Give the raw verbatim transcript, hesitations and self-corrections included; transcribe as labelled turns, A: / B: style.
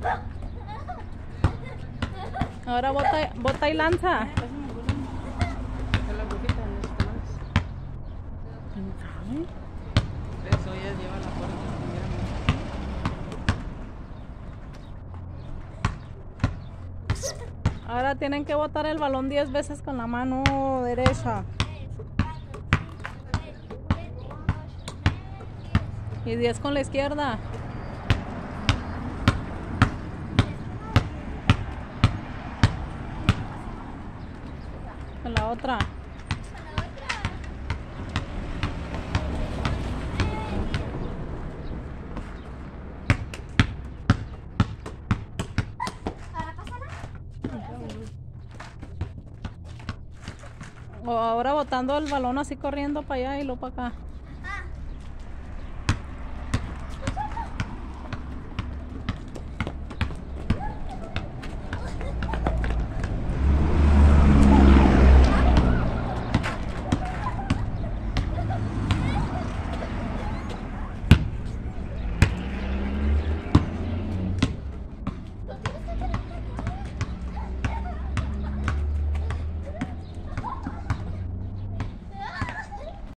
A: Ahora bota, bota y lanza.
B: Eso ya lleva la puerta.
A: Ahora tienen que botar el balón diez veces con la mano derecha. Y diez con la izquierda. Con la otra. O ahora botando el balón así corriendo para allá y luego para acá.